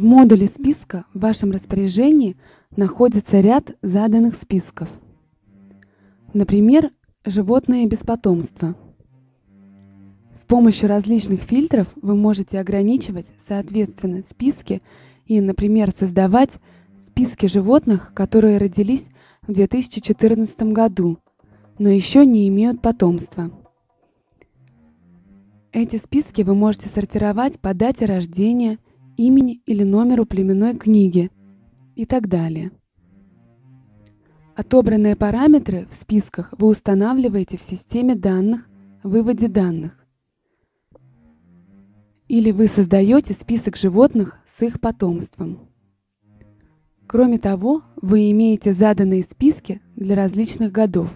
модуле списка в вашем распоряжении находится ряд заданных списков. Например, животные без потомства. С помощью различных фильтров вы можете ограничивать, соответственно, списки и, например, создавать списки животных, которые родились в 2014 году, но еще не имеют потомства. Эти списки вы можете сортировать по дате рождения, имени или номеру племенной книги и так далее. Отобранные параметры в списках вы устанавливаете в системе данных в выводе данных. Или вы создаете список животных с их потомством. Кроме того, вы имеете заданные списки для различных годов.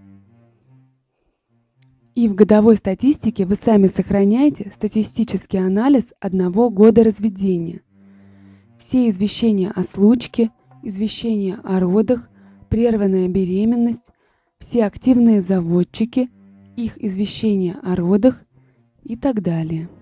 И в годовой статистике вы сами сохраняете статистический анализ одного года разведения. Все извещения о случке, извещения о родах, прерванная беременность, все активные заводчики, их извещения о родах и так далее.